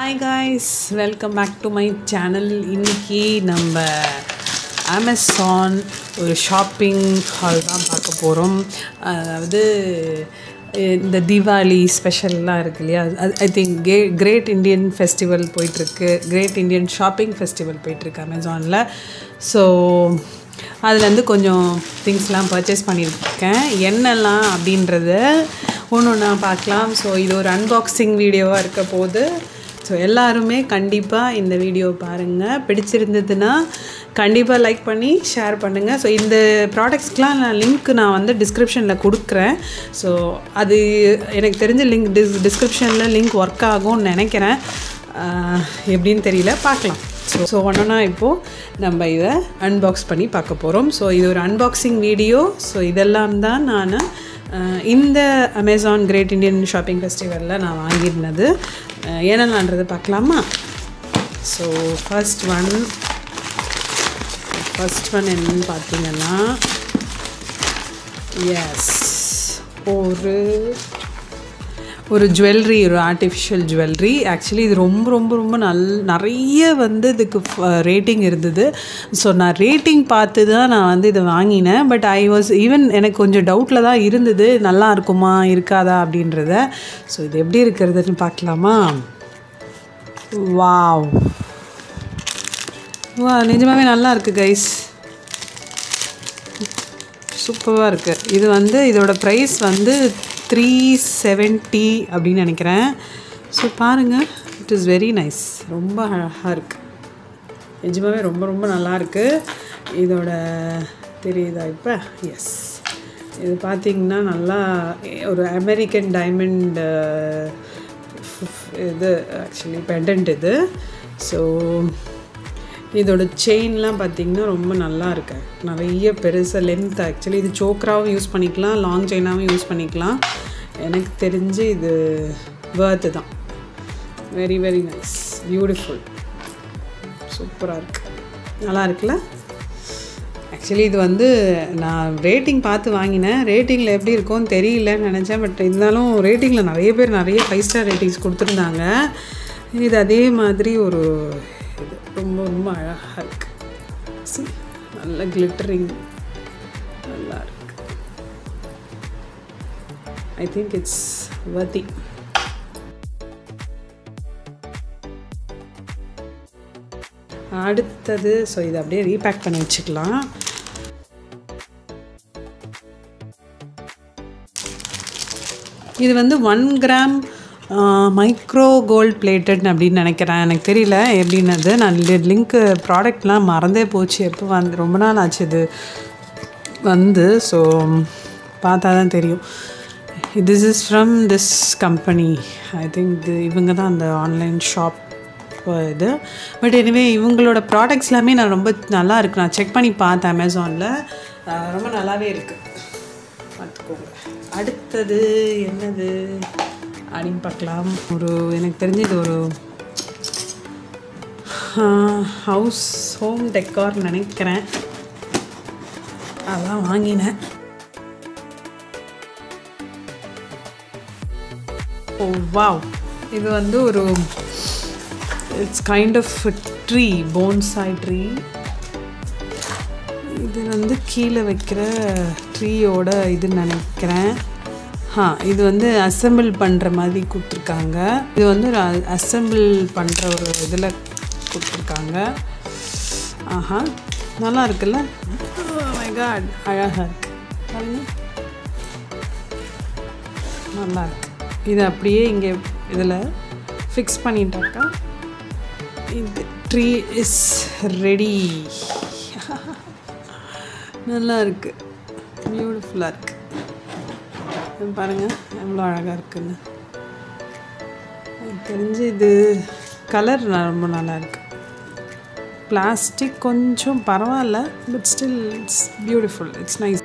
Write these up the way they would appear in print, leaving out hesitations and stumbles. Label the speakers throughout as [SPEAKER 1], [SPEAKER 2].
[SPEAKER 1] Hi guys, welcome back to my channel. இன்னைக்கு நம்ம Amazon ஒரு ஷாப்பிங் ஹால் தான் பார்க்க போகிறோம். அதாவது இந்த தீபாவளி ஸ்பெஷல்லாம் இருக்கு இல்லையா, I think great Indian festival போயிட்டுருக்கு, கிரேட் இண்டியன் ஷாப்பிங் ஃபெஸ்டிவல் போயிட்டுருக்கு அமேசானில். ஸோ அதுலேருந்து கொஞ்சம் திங்ஸ்லாம் பர்ச்சேஸ் பண்ணியிருக்கேன். என்னெல்லாம் அப்படின்றத ஒன்று ஒன்றா பார்க்கலாம். ஸோ இது ஒரு அன்பாக்சிங் வீடியோவாக இருக்க போது. ஸோ எல்லாருமே கண்டிப்பாக இந்த வீடியோ பாருங்கள். பிடிச்சிருந்ததுன்னா கண்டிப்பாக லைக் பண்ணி ஷேர் பண்ணுங்கள். ஸோ இந்த ப்ராடக்ட்ஸ்க்கெலாம் நான் வந்து டிஸ்கிரிப்ஷனில் கொடுக்குறேன். ஸோ அது எனக்கு தெரிஞ்ச டிஸ்கிரிப்ஷனில் லிங்க் ஒர்க் ஆகும்னு நினைக்கிறேன். எப்படின்னு தெரியல, பார்க்கலாம். ஸோ ஒன்றா இப்போது நம்ம இதை அன்பாக்ஸ் பண்ணி பார்க்க போகிறோம். ஸோ இது ஒரு அன்பாக்சிங் வீடியோ. ஸோ இதெல்லாம் தான் நான் இந்த அமேசான் கிரேட் இண்டியன் ஷாப்பிங் ஃபெஸ்டிவலில் நான் வாங்கியிருந்தது. என்னென்னன்றது பார்க்கலாமா? ஸோ ஃபர்ஸ்ட் ஒன் என்னன்னு பார்த்தீங்கன்னா, எஸ், ஒரு ஜுவல்லரி, ஒரு ஆர்டிஃபிஷியல் ஜுவல்லரி. ஆக்சுவலி இது ரொம்ப ரொம்ப ரொம்ப நிறைய வந்து இதுக்கு ரேட்டிங் இருந்தது. ஸோ நான் ரேட்டிங் பார்த்து தான் நான் வந்து இதை வாங்கினேன். பட் எனக்கு கொஞ்சம் டவுட்டில் தான் இருந்தது, நல்லா இருக்குமா இருக்காதா அப்படின்றத. ஸோ இது எப்படி இருக்கிறதுன்னு பார்க்கலாமா? வாவ், நிஜமாகவே நல்லா இருக்குது கைஸ், சூப்பராக இருக்குது. இது வந்து இதோட ப்ரைஸ் வந்து $370 அப்படின்னு நினைக்கிறேன். ஸோ பாருங்கள், இட் இஸ் வெரி நைஸ், ரொம்ப அழகாக இருக்குது, நிஜமாகவே ரொம்ப ரொம்ப நல்லா இருக்குது. இதோட தெரியுதா இப்போ? எஸ், இது பார்த்திங்கன்னா நல்லா ஒரு அமெரிக்கன் டைமண்ட் இது ஆக்சுவலி பெண்டன்ட் இது. ஸோ இதோட செயின்லாம் பார்த்திங்கன்னா ரொம்ப நல்லா இருக்கு, நிறைய பெருசாக லென்த். ஆக்சுவலி இது சோக்கராகவும் யூஸ் பண்ணிக்கலாம், லாங் செயினாகவும் யூஸ் பண்ணிக்கலாம். எனக்கு தெரிஞ்சு இது வர்த்து தான். வெரி வெரி நைஸ், பியூட்டிஃபுல், சூப்பராக இருக்குது, நல்லா இருக்குல்ல? ஆக்சுவலி இது வந்து நான் ரேட்டிங் பார்த்து வாங்கினேன். ரேட்டிங்கில் எப்படி இருக்கும்னு தெரியலன்னு நினச்சேன். பட் இருந்தாலும் ரேட்டிங்கில் நிறைய பேர் நிறைய 5 ஸ்டார் ரேட்டிங்ஸ் கொடுத்துருந்தாங்க. இது அதே மாதிரி ஒரு இது ரொம்ப ரொம்ப அழகாக இருக்குது. நல்ல கிளிட்டரிங், நல்லா இருக்கு. I think it's worthy. அடுத்தது, ஸோ இதை அப்படியே ரீபேக் பண்ணி வச்சுக்கலாம். இது வந்து 1 கிராம் மைக்ரோ கோல்ட் பிளேட்டட் அப்படின்னு நினைக்கிறேன், எனக்கு தெரியல எப்படின்னது. நான் லிங்க்கு ப்ராடக்ட்லாம் மறந்தே போச்சு, எப்போ வந்து ரொம்ப நாள் ஆச்சு இது வந்து. ஸோ பார்த்தா தான் தெரியும். This is from this company. I think இவங்க தான் அந்த ஆன்லைன் ஷாப் இது. பட் எனிவே இவங்களோட ப்ராடக்ட்ஸ் எல்லாமே நான் ரொம்ப நல்லா இருக்குது. நான் செக் பண்ணி பார்த்தேன் அமேசானில், ரொம்ப நல்லாவே இருக்குது, பார்த்துக்கோங்க. அடுத்தது என்னது அப்படின்னு பார்க்கலாம். எனக்கு தெரிஞ்சு இது ஒரு ஹோம் டெக்கார் நினைக்கிறேன், அதான் வாங்கினேன். ஓ வாவ், இது வந்து ஒரு it's kind of tree, bonsai tree. இது வந்து கீழே வைக்கிற ட்ரீயோட இதுன்னு நினைக்கிறேன். இது வந்து அசெம்பிள் பண்ணுற மாதிரி கொடுத்துருக்காங்க. இது வந்து ஒரு அசெம்பிள் பண்ணுற ஒரு இதில் கொடுத்துருக்காங்க. ஆஹா, நல்லா இருக்குல்ல? மை காட், அழகாக இருக்கு பாருங்க, நல்லா இருக்கு. இது அப்படியே இங்கே இதில் ஃபிக்ஸ் பண்ணிட்டாக்கா இந்த ட்ரீ இஸ் ரெடி. நல்லா இருக்குது, பியூட்டிஃபுல்லாக இருக்குது. பாருங்கள் எவ்வளோ அழகாக இருக்குன்னு. எனக்கு தெரிஞ்சு இது கலர் ரொம்ப நல்லா இருக்குது. பிளாஸ்டிக் கொஞ்சம் பரவாயில்ல, but still it's beautiful, it's nice.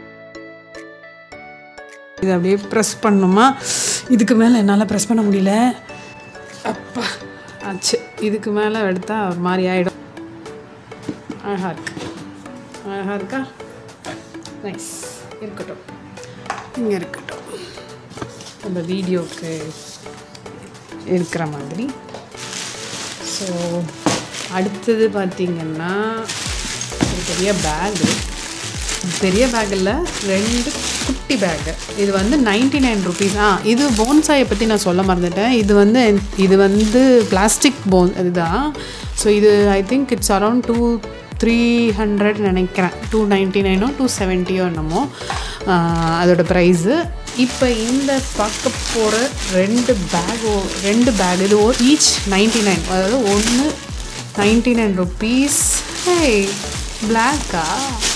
[SPEAKER 1] இது அப்படியே ப்ரெஸ் பண்ணணுமா? இதுக்கு மேலே என்னால் ப்ரெஸ் பண்ண முடியல. அப்பா ஆச்சு, இதுக்கு மேலே எடுத்தால் ஒரு மாதிரி ஆகிடும். அழகாக இருக்கு, அழகாக இருக்கா? நைஸ், இருக்கட்டும், இங்கே இருக்கட்டும். நம்ம வீடியோவுக்கு இருக்கிற மாதிரி ஸோ அடுத்தது பார்த்திங்கன்னா ஒரு பெரிய பேக் இல்லை, 2 குட்டி பேக்கு. இது வந்து 99 rupees. இது போன்சாயை பற்றி நான் சொல்ல மறந்துட்டேன். இது வந்து பிளாஸ்டிக் இதுதான். ஸோ இது ஐ திங்க் இட்ஸ் அரௌண்ட் 300 நினைக்கிறேன், 299 270 என்னமோ அதோட ப்ரைஸு. இப்போ இந்த பார்க்க போகிற 2 பேக் இது ஈச் 99, அதாவது ஒன்று 99 rupees. பிளாக்கா?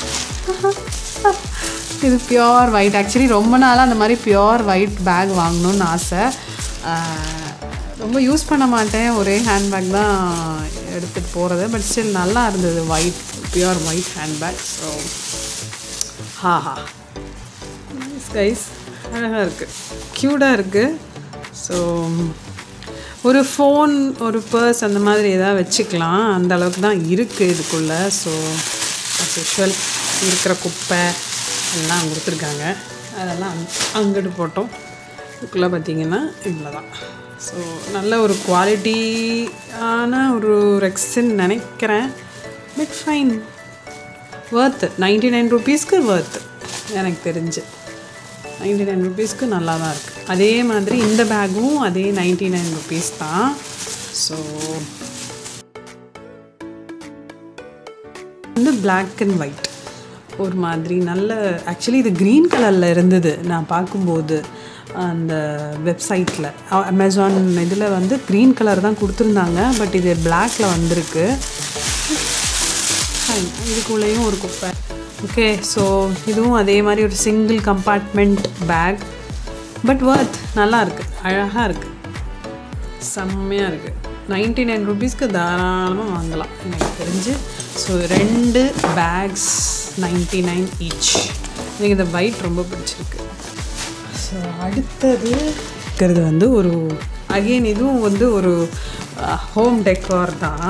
[SPEAKER 1] இது பியோர் ஒயிட். ஆக்சுவலி ரொம்ப நாளாக அந்த மாதிரி பியோர் ஒயிட் பேக் வாங்கணுன்னு ஆசை. ரொம்ப யூஸ் பண்ண மாட்டேன், ஒரே ஹேண்ட்பேக் தான் எடுத்துகிட்டு போகிறது. பட் ஸ்டில் நல்லா இருந்தது, pure white handbag. So guys அழகாக இருக்குது, க்யூட்டாக இருக்குது. ஸோ ஒரு ஃபோன், ஒரு பர்ஸ் அந்த மாதிரி எதாவது வச்சுக்கலாம், அந்த அளவுக்கு தான் இருக்குது இதுக்குள்ளே. ஸோ அஸ் யூஷுவல் இருக்கிற குப்பை எல்லாம் கொடுத்துருக்காங்க, அதெல்லாம் அங்கிட்டு போட்டோம். இதுக்குள்ளே பார்த்திங்கன்னா இவ்வளோ தான். ஸோ நல்ல ஒரு குவாலிட்டியான ஒரு ரெக்ஸின்னு நினைக்கிறேன். But fine, worth. 99 rupeesக்கு ஒர்த்து எனக்கு தெரிஞ்சு. 99 rupeesக்கு நல்லா தான் இருக்குது. அதே மாதிரி இந்த பேக்கும் அதே 99 rupees தான். ஸோ வந்து பிளாக் அண்ட் ஒயிட் ஒரு மாதிரி நல்ல, ஆக்சுவலி இது க்ரீன் கலரில் இருந்தது நான் பார்க்கும்போது அந்த வெப்சைட்டில். அமேசான் இதில் வந்து க்ரீன் கலர் தான் கொடுத்துருந்தாங்க, பட் இது பிளாக்கில் வந்திருக்கு. இதுக்குள்ளேயும் ஒரு குப்பை. ஓகே, ஸோ இதுவும் அதே மாதிரி ஒரு single compartment bag. But worth, நல்லா இருக்குது, அழகாக இருக்குது, செம்மையாக இருக்குது. 99 rupeesக்கு தாராளமாக வாங்கலாம் எனக்கு தெரிஞ்சு. So 2 bags 99 each. எனக்கு இந்த ஒயிட் ரொம்ப பிடிச்சிருக்கு. ஸோ அடுத்தது இருக்கிறது வந்து ஒரு அகெயின் இதுவும் வந்து ஒரு ஹோம் டெக்கார் தான்.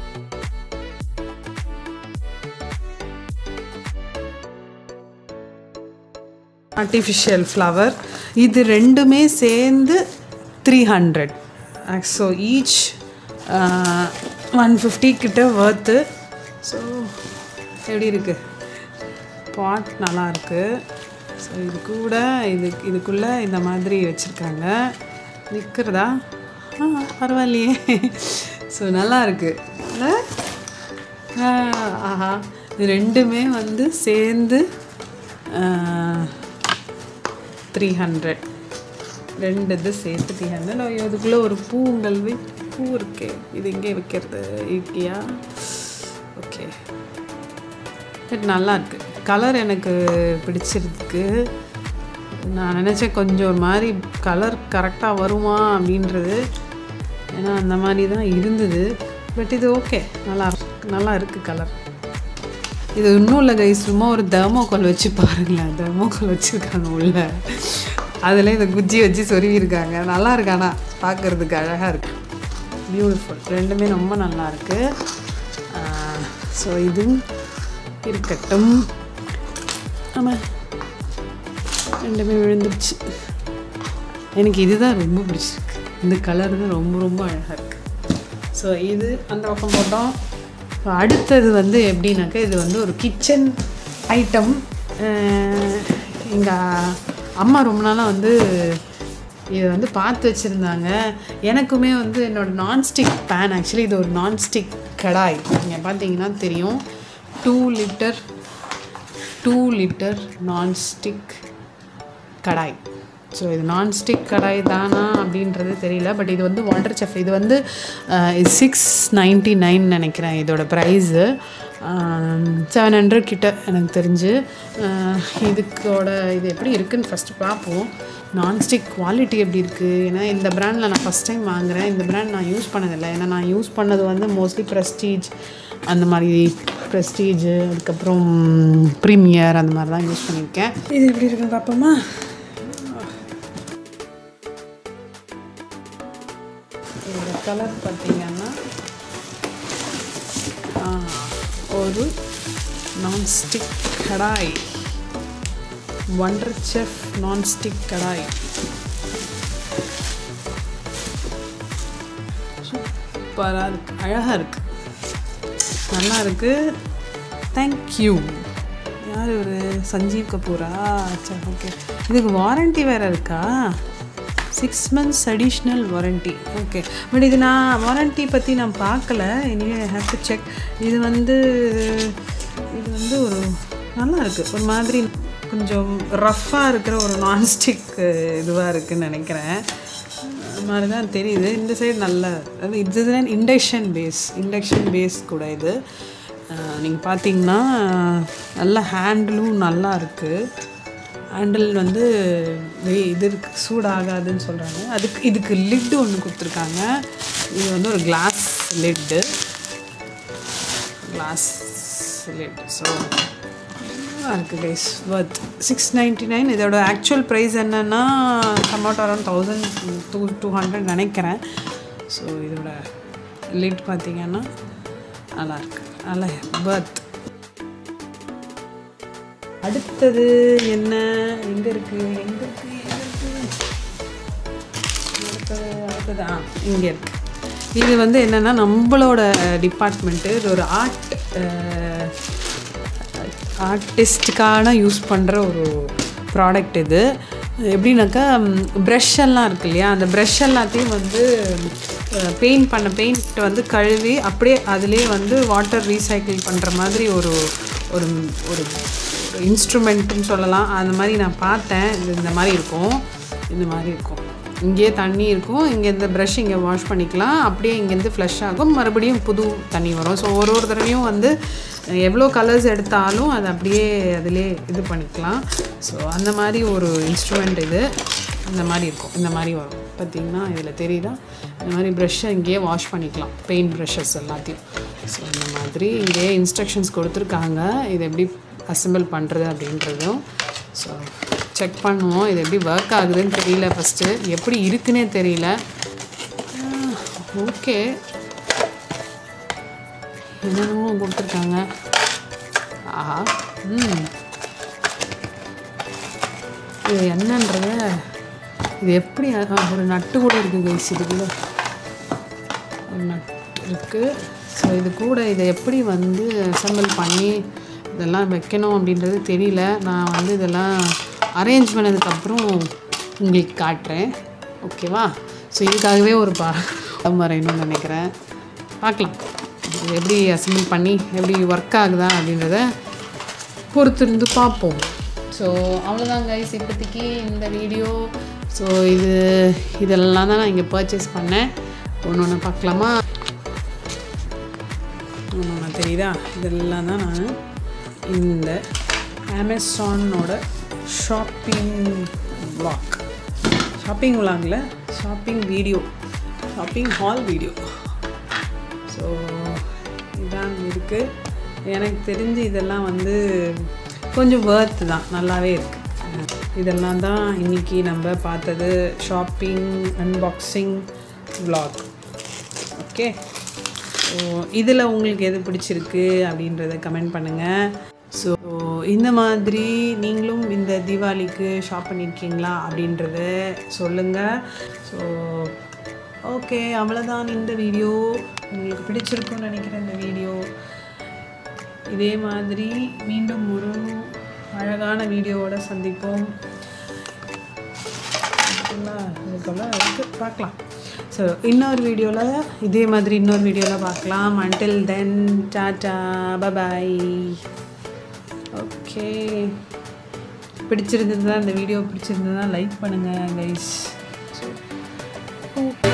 [SPEAKER 1] Artificial flower. இது ரெண்டுமே சேர்ந்து 300. ஸோ ஈச் 150 கிட்ட ஒர்த்து. ஸோ எப்படி இருக்குது பாட், நல்லா இருக்குது. ஸோ இது கூட இதுக்குள்ளே இந்த மாதிரி வச்சுருக்காங்க, நிற்கிறதா? பரவாயில்லையே. ஸோ நல்லா இருக்குது இல்லை? ஆஹா, இது ரெண்டுமே வந்து சேர்ந்து 300. 2 இது சேர்த்து 300. இதுக்குள்ளே ஒரு பூ இருக்கே, இது எங்கே வைக்கிறது? இருக்கியா? ஓகே, பட் நல்லா இருக்குது. கலர் எனக்கு பிடிச்சிருக்கு. நான் நினச்சேன் கொஞ்சம் ஒரு மாதிரி கலர் கரெக்டாக வருமா அப்படின்றது, ஏன்னா அந்த மாதிரி தான் இருந்தது. பட் இது ஓகே, நல்லா இருக்குது கலர். இது இன்னும் இல்லை கைஸ், சும்மா ஒரு தெர்மோகால் வச்சு பாருங்களேன். தெர்மோகால் வச்சுருக்காங்க உள்ள, அதில் இந்த குச்சி வச்சு சொருவிருக்காங்க. நல்லா இருக்கு, ஆனால் பார்க்குறதுக்கு அழகாக இருக்குது, பியூட்டிஃபுல். ரெண்டுமே ரொம்ப நல்லா இருக்குது. ஸோ இது இருக்கட்டும். ஆமாம், ரெண்டுமே விழுந்துருச்சு. எனக்கு இதுதான் ரொம்ப பிடிச்சிருக்கு, இந்த கலர் தான் ரொம்ப அழகாக இருக்குது. ஸோ இது அந்த பக்கம் போட்டோம். அடுத்தது வந்து எப்படின்னாக்கா, இது வந்து ஒரு கிச்சன் ஐட்டம். எங்கள் அம்மா ரொம்ப நாளாக வந்து இதை வந்து பார்த்து வச்சுருந்தாங்க. எனக்குமே வந்து என்னோடய நான்ஸ்டிக் பேன், ஆக்சுவலி இது ஒரு நான்ஸ்டிக் கடாய். நீங்கள் பார்த்தீங்கன்னா தெரியும், 2 லிட்டர் நான்ஸ்டிக் கடாய். ஸோ இது நான்ஸ்டிக் கடாய் தானா அப்படின்றது தெரியல. பட் இது வந்து வாட்டர் செஃப். இது வந்து 699 நினைக்கிறேன் இதோட ப்ரைஸு. 700 கிட்ட எனக்கு தெரிஞ்சு. இது எப்படி இருக்குதுன்னு ஃபஸ்ட்டு பார்ப்போம். நான்ஸ்டிக் குவாலிட்டி எப்படி இருக்குது. ஏன்னா இந்த ப்ராண்டில் நான் ஃபஸ்ட் டைம் வாங்குகிறேன். இந்த ப்ராண்ட் நான் யூஸ் பண்ணதில்லை. ஏன்னா நான் யூஸ் பண்ணது வந்து மோஸ்ட்லி ப்ரெஸ்டீஜ், அந்த மாதிரி ப்ரெஸ்டீஜு, அதுக்கப்புறம் ப்ரீமியர், அந்த மாதிரி தான் யூஸ் பண்ணியிருக்கேன். இது எப்படி இருக்குன்னு பார்ப்போமா? இதோட கலர் பார்த்திங்கன்னா ஒரு nonstick kadai, wonder chef nonstick kadai. சூப்பராக இருக்குது, அழகாக இருக்குது, நல்லா இருக்குது. தேங்க்யூ. யார் ஒரு சஞ்சீவ் கபூரா? சரி, ஓகே. இதுக்கு வாரண்ட்டி வேறு இருக்கா? 6 months additional warranty. Okay, but இது நான் வாரண்ட்டி பற்றி நான் பார்க்கல. இனிமே ஐ ஹேவ் டு செக். இது வந்து ஒரு நல்லா இருக்குது, ஒரு மாதிரி கொஞ்சம் ரஃப்பாக இருக்கிற ஒரு நான்ஸ்டிக் இதுவாக இருக்குதுன்னு நினைக்கிறேன். அது மாதிரி தான் தெரியுது. இந்த சைடு நல்ல இது இண்டக்ஷன் பேஸ் கூட இது. நீங்கள் பார்த்தீங்கன்னா நல்லா ஹேண்டிலும் நல்லா இருக்குது. ஹேண்டில் வந்து இது சூடாகாதுன்னு சொல்கிறாங்க. இதுக்கு லிட்டு ஒன்று கொடுத்துருக்காங்க. இது வந்து ஒரு கிளாஸ் லிட். ஸோ நல்லா இருக்குது கைஸ். வர்த் 699. இதோட ஆக்சுவல் ப்ரைஸ் என்னென்னா சம்வாட் அரௌண்ட் 1200 நினைக்கிறேன். ஸோ இதோட லிட் பார்த்தீங்கன்னா நல்லாயிருக்கு, நல்லா வர்த். அடுத்தது என்ன? எங்கே இருக்குது? அடுத்தது இங்கே இருக்குது. இது வந்து என்னென்னா நம்மளோட டிபார்ட்மெண்ட்டு. இது ஒரு ஆர்டிஸ்ட்டுக்கான யூஸ் பண்ணுற ஒரு ப்ராடக்ட். இது எப்படின்னாக்கா ப்ரஷ் எல்லாம் இருக்குது இல்லையா, அந்த ப்ரஷ் எல்லாத்தையும் வந்து பெயிண்ட் வந்து கழுவி அப்படியே அதிலே வந்து வாட்டர் ரீசைக்கிள் பண்ணுற மாதிரி ஒரு ஒரு ஒரு இன்ஸ்ட்ருமெண்ட்டுன்னு சொல்லலாம். அந்த மாதிரி நான் பார்த்தேன். இந்த மாதிரி இருக்கும். இங்கேயே தண்ணி இருக்கும். இங்கே இந்த ப்ரஷ் இங்கே வாஷ் பண்ணிக்கலாம். அப்படியே இங்கேருந்து ஃப்ளஷ் ஆகும், மறுபடியும் புது தண்ணி வரும். ஸோ ஒரு தடவையும் வந்து எவ்வளோ கலர்ஸ் எடுத்தாலும் அது அப்படியே அதிலே இது பண்ணிக்கலாம். ஸோ அந்த மாதிரி ஒரு இன்ஸ்ட்ருமெண்ட் இது. இந்த மாதிரி இருக்கும், இந்த மாதிரி வரும். பார்த்திங்கன்னா இதில் தெரியுதா? இந்த மாதிரி ப்ரஷ்ஷை இங்கேயே வாஷ் பண்ணிக்கலாம், பெயிண்ட் ப்ரஷஸ் எல்லாத்தையும். ஸோ இந்த மாதிரி இங்கேயே இன்ஸ்ட்ரக்ஷன்ஸ் கொடுத்துருக்காங்க, இது எப்படி அசெம்பிள் பண்ணுறது அப்படின்றதும். ஸோ செக் பண்ணுவோம். இது எப்படி ஒர்க் ஆகுதுன்னு தெரியல. ஃபஸ்ட்டு எப்படி இருக்குன்னே தெரியல. ஓகே, என்னென்னமோ கொடுத்துருக்காங்க. ஆஹா, இது என்னன்றத, இது எப்படி ஒரு நட்டு கூட இருக்குது கைஸ். இதுக்குள்ள ஒரு நட்டு இருக்குது. ஸோ இது கூட இதை எப்படி வந்து அசெம்பிள் பண்ணி இதெல்லாம் வைக்கணும் அப்படின்றது தெரியல. நான் வந்து இதெல்லாம் அரேஞ்ச் பண்ணதுக்கப்புறம் உங்களுக்கு காட்டுறேன், ஓகேவா? ஸோ இதுக்காகவே ஒரு வரையணும்னு நினைக்கிறேன். பார்க்கலாம் இது எப்படி அசெம்பிள் பண்ணி எப்படி ஒர்க் ஆகுதா அப்படின்றத பொறுத்திருந்து பார்ப்போம். ஸோ அவ்வளோதான் கைஸ் இப்போதைக்கு இந்த வீடியோ. ஸோ இதெல்லாம் தான் நான் இங்கே பர்ச்சேஸ் பண்ணேன். ஒன்று பார்க்கலாமா? ஒன்று தெரியுதா? இதெல்லாம் தான் நான் இந்த அமேசானோட ஷாப்பிங் விலாகில் ஷாப்பிங் ஹால் வீடியோ. ஸோ இதான் இருக்குது. எனக்கு தெரிஞ்சு இதெல்லாம் வந்து கொஞ்சம் வர்த்து தான், நல்லாவே இருக்குது. இதெல்லாம் தான் இன்றைக்கி நம்ம பார்த்தது shopping unboxing vlog. Okay, so இதில் உங்களுக்கு எது பிடிச்சிருக்கு அப்படின்றத கமெண்ட் பண்ணுங்கள். ஸோ இந்த மாதிரி நீங்களும் இந்த தீபாவளிக்கு ஷாப் பண்ணியிருக்கீங்களா அப்படின்றத சொல்லுங்கள். ஸோ ஓகே, அவ்வளோதான் இந்த வீடியோ. உங்களுக்கு பிடிச்சிருக்குன்னு நினைக்கிறேன் இந்த வீடியோ. இதே மாதிரி மீண்டும் ஒரு அழகான வீடியோவோடு சந்திப்போம். பார்க்கலாம். ஸோ இன்னொரு வீடியோவில் இதே மாதிரி இன்னொரு வீடியோவில் பார்க்கலாம். until then tata, bye bye. Okay, பிடிச்சிருந்ததுன்னா இந்த வீடியோ பிடிச்சிருந்ததுன்னா லைக் பண்ணுங்கள் கைஸ். ஸோ